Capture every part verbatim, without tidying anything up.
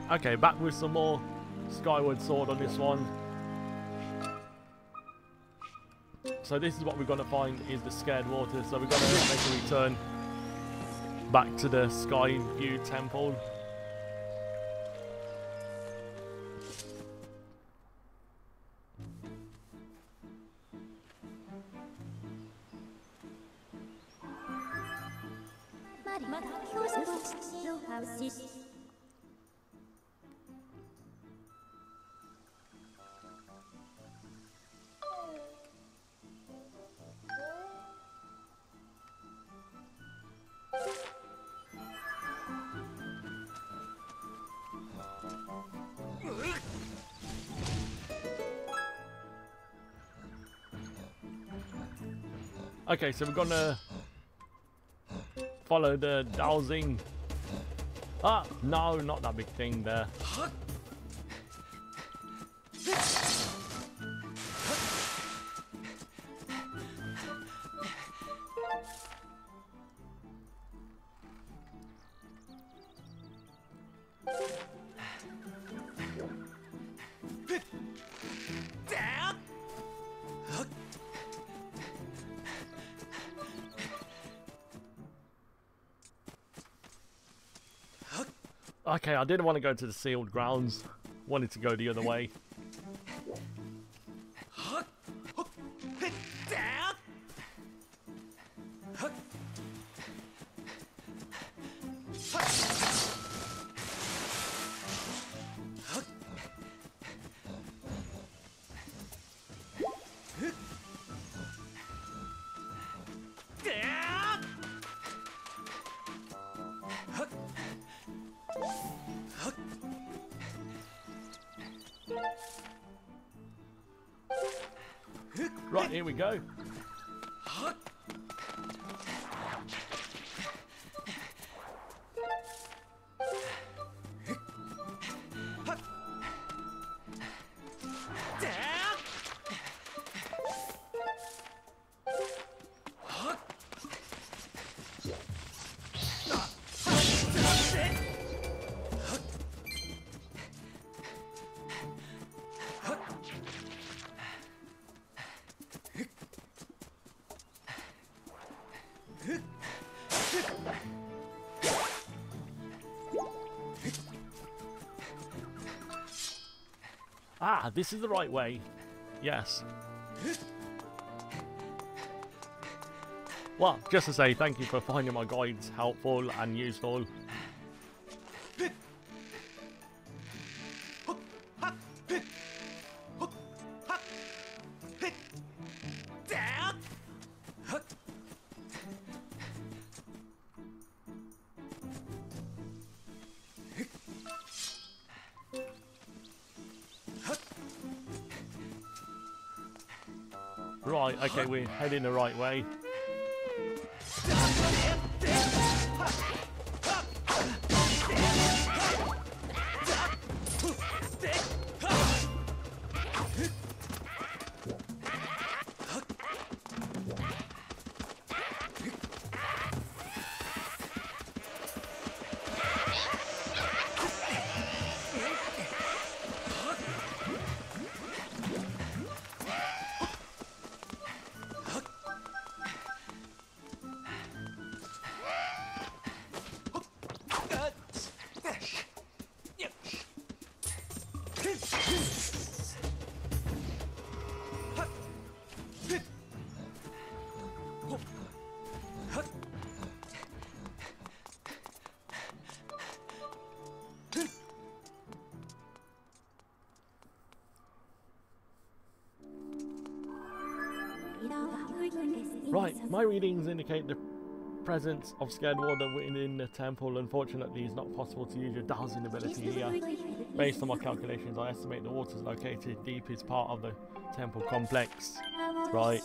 Okay, back with some more Skyward Sword on this one. So this is what we're going to find is the scared water. So we're going to make a return back to the Skyview Temple. Okay, so we're gonna follow the dowsing. Ah, no, not that big thing there. Okay, I didn't want to go to the sealed grounds. Wanted to go the other way. Right, here we go. Ah, this is the right way. Yes. Well, just to say thank you for finding my guides helpful and useful. Right, okay, we're heading the right way. Right, my readings indicate the presence of scared water within the temple. Unfortunately, it's not possible to use your dowsing ability here. Based on my calculations, I estimate the water is located deepest part of the temple complex. Right.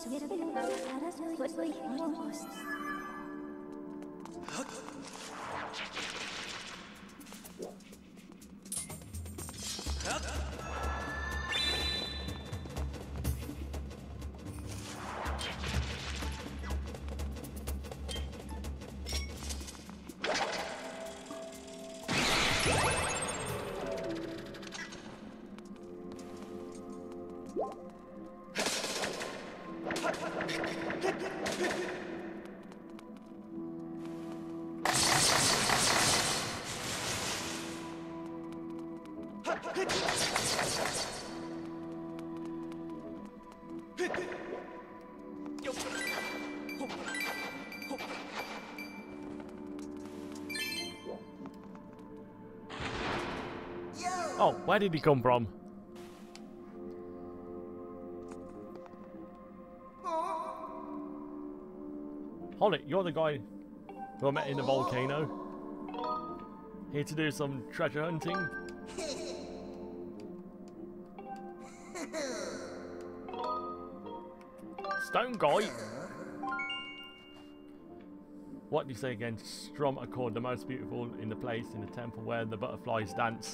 Oh, where did he come from? Hold it, you're the guy who I met in the volcano. Here to do some treasure hunting. Stone guy. What do you say again? Strum a chord, the most beautiful in the place, in the temple where the butterflies dance.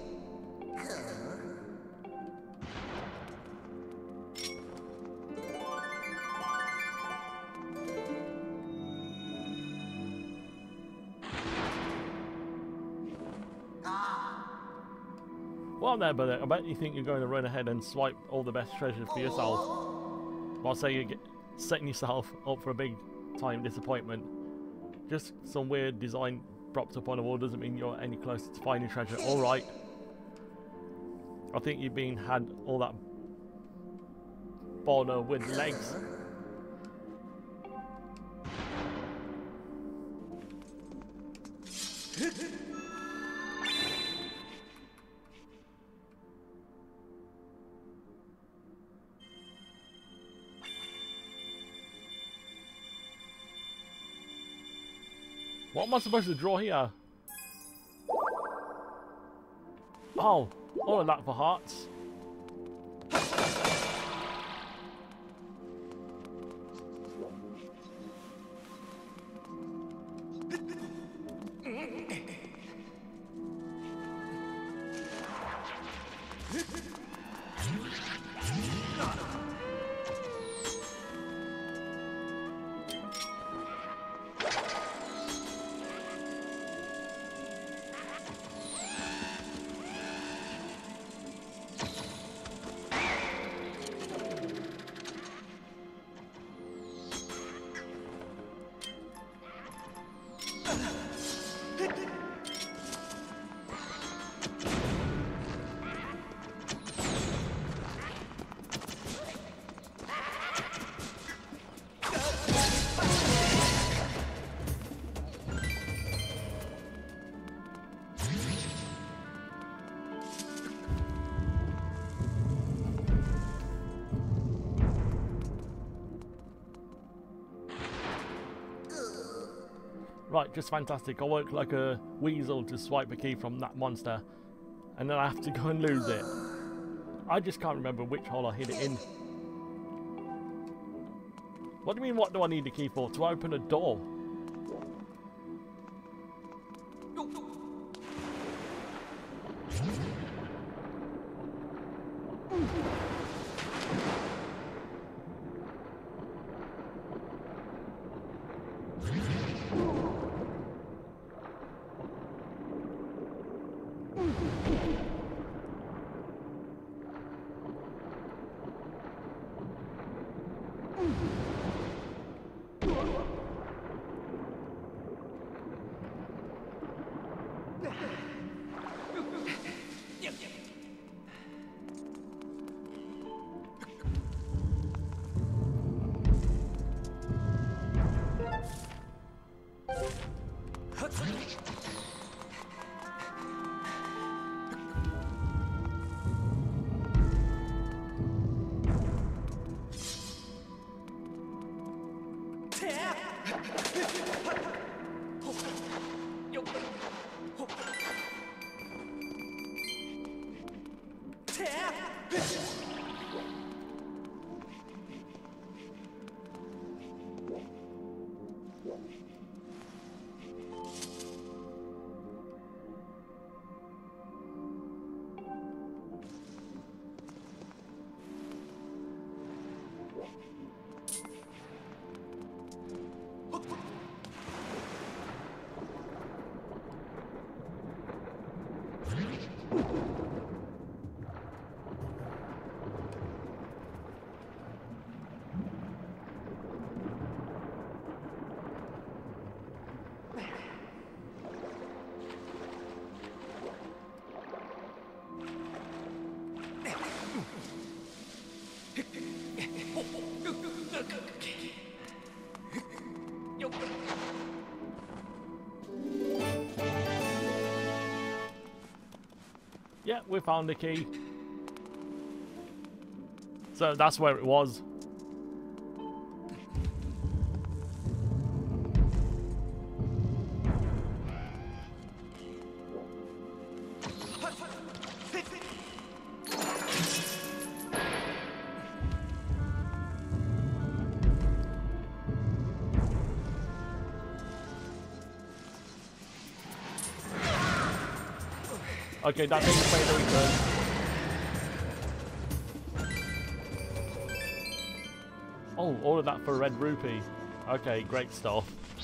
Well there, brother, I bet you think you're going to run ahead and swipe all the best treasure for yourself. While say you're get, setting yourself up for a big time disappointment. Just some weird design propped up on the wall doesn't mean you're any closer to finding treasure. Alright. I think you've been had all that boulder with legs. What am I supposed to draw here? Oh, all of that for hearts. Right, just fantastic. I work like a weasel to swipe a key from that monster, and then I have to go and lose it. I just can't remember which hole I hid it in. What do you mean, what do I need the key for? To open a door? Yeah, we found the key. So that's where it was. Okay, that thing's made a return. Oh, all of that for a red rupee. Okay, great stuff.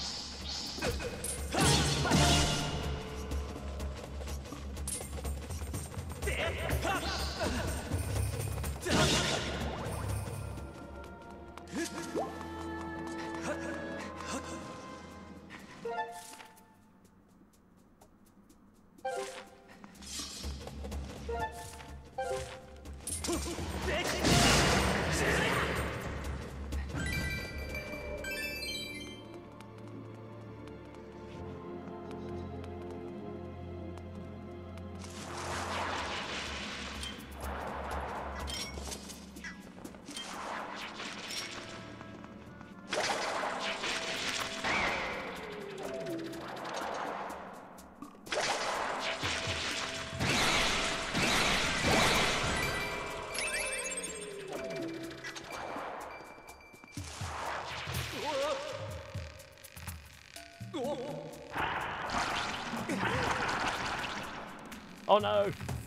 Oh no!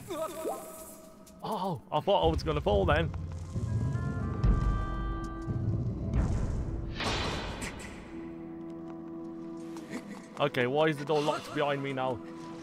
Oh, I thought I was going to fall then. Okay, why is the door locked behind me now?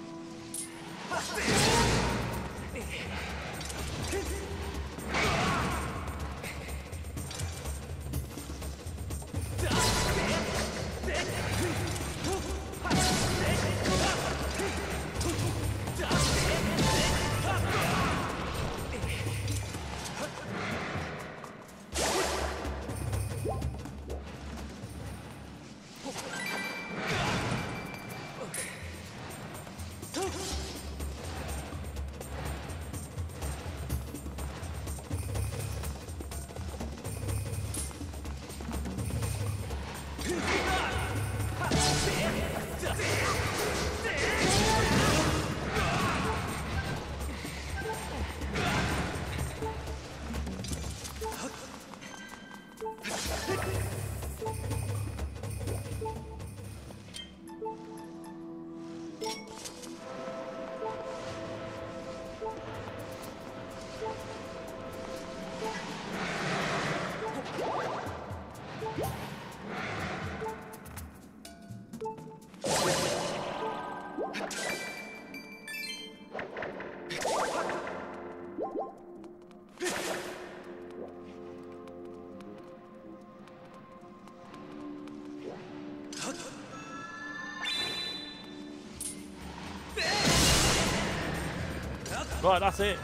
Right, that's it.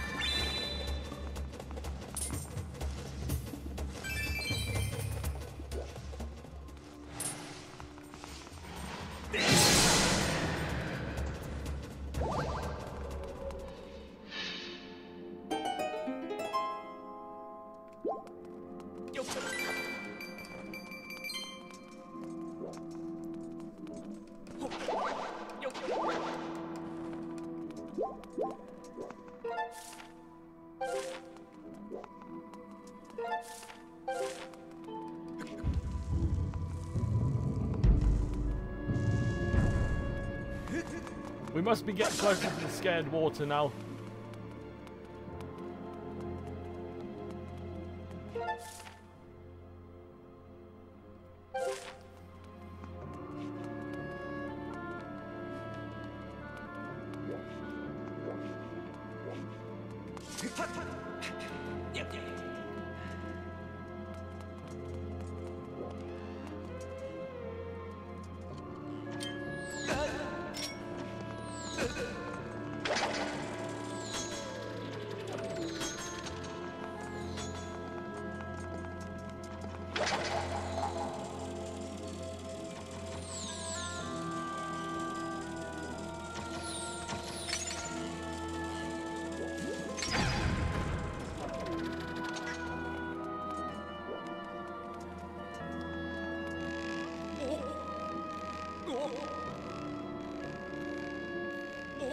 We must be getting closer to the scared water now.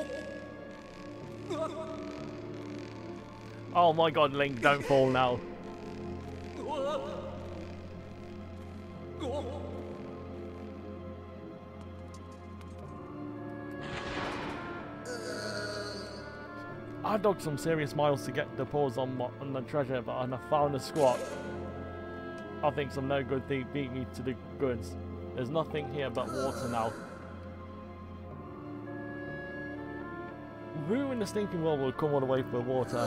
Oh my god, Link, don't fall now. I dug some serious miles to get the paws on, my, on the treasure, but and I found a squat. I think some no good thing beat me to the goods. There's nothing here but water now. Who in the stinking world would come all the way for water?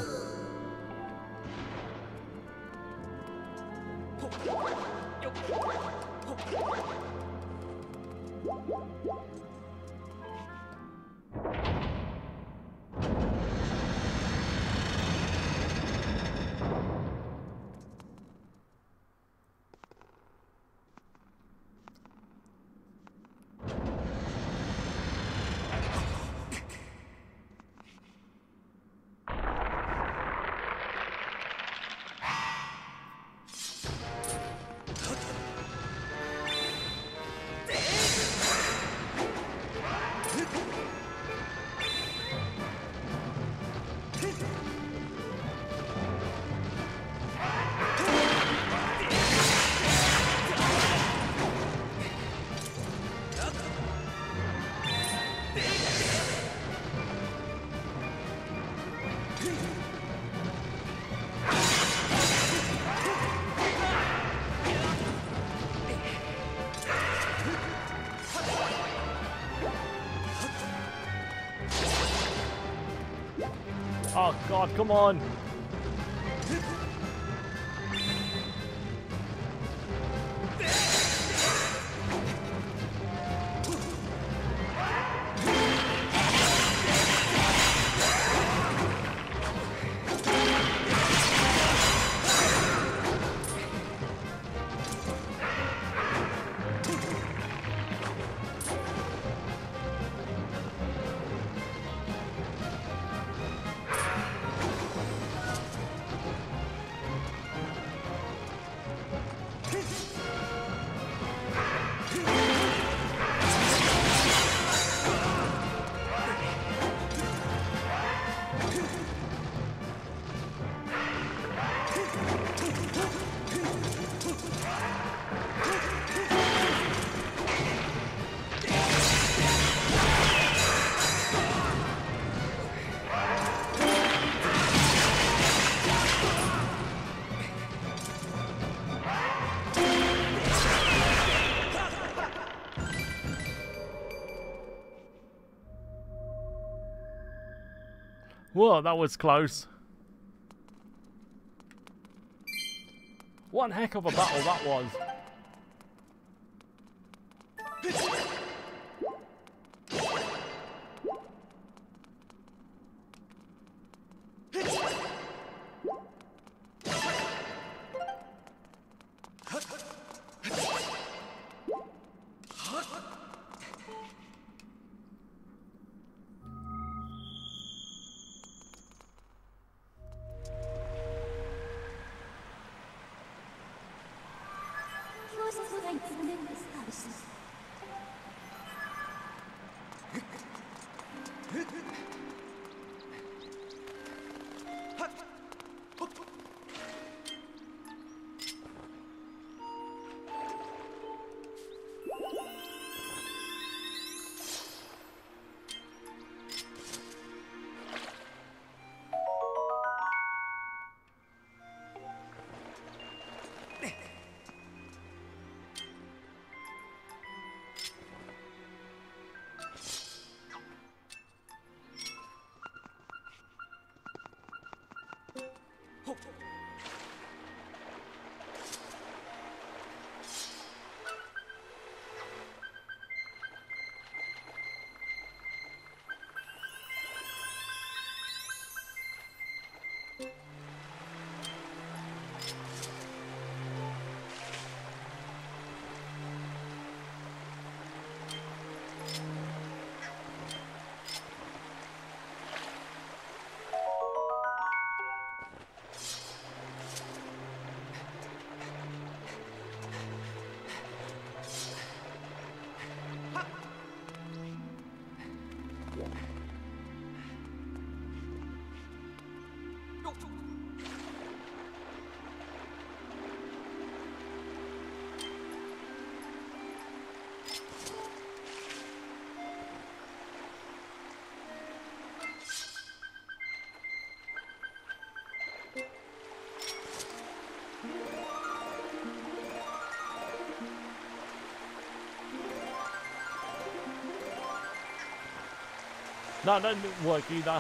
Oh god, come on! Whoa, that was close. One heck of a battle that was. No, that didn't work either.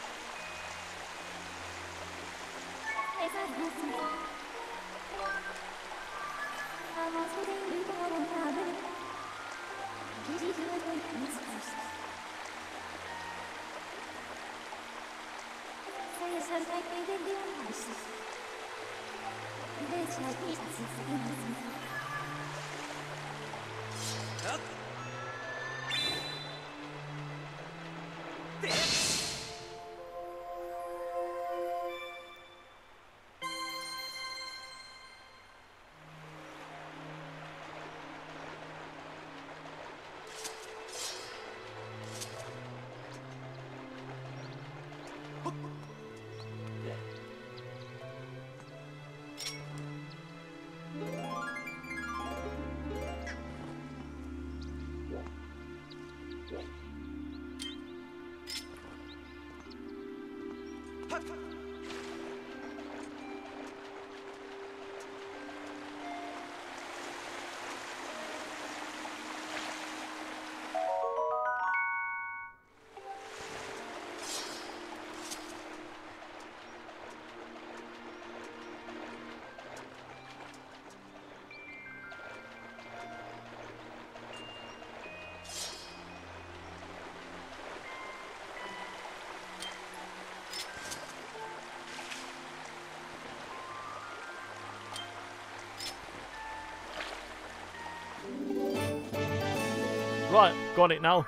Right, got it now.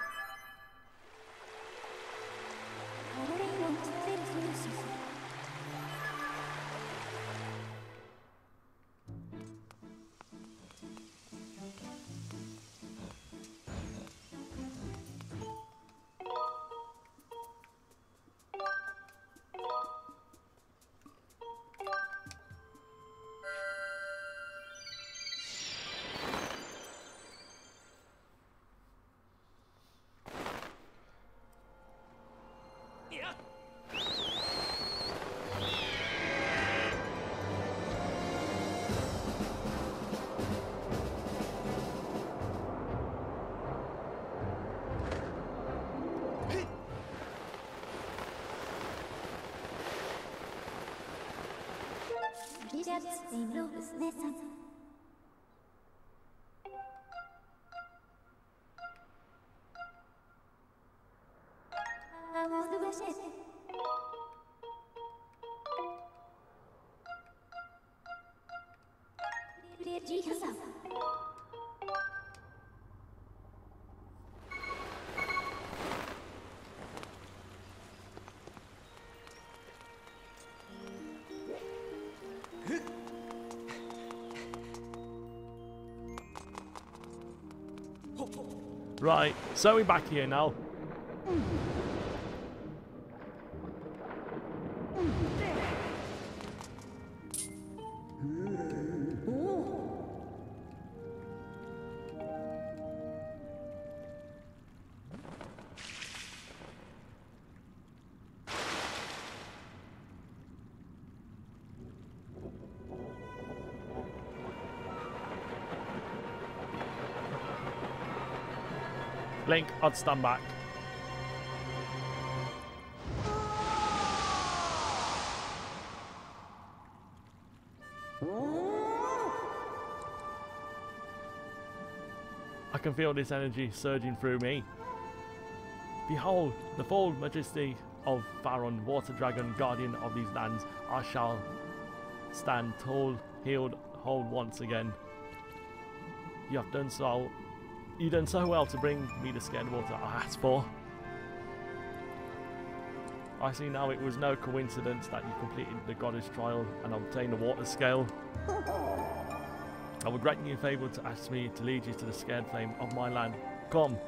Right, so we're back here now. Link, I'd stand back. I can feel this energy surging through me. Behold, the full majesty of Faron, water dragon, guardian of these lands. I shall stand tall, healed, whole once again. You have done so. You done so well to bring me the scared water I asked for. I see now it was no coincidence that you completed the goddess trial and obtained the water scale. I would grant you a favour to ask me to lead you to the scared flame of my land. Come.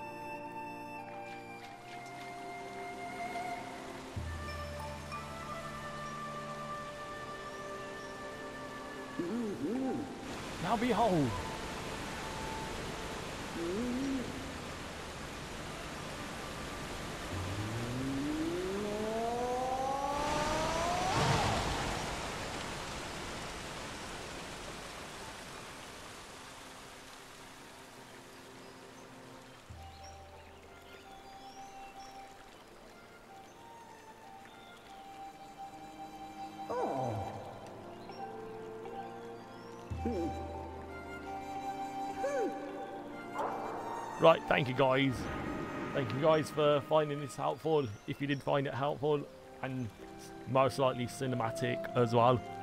Now behold. Right, thank you guys. Thank you guys for finding this helpful. If you did find it helpful, and most likely cinematic as well.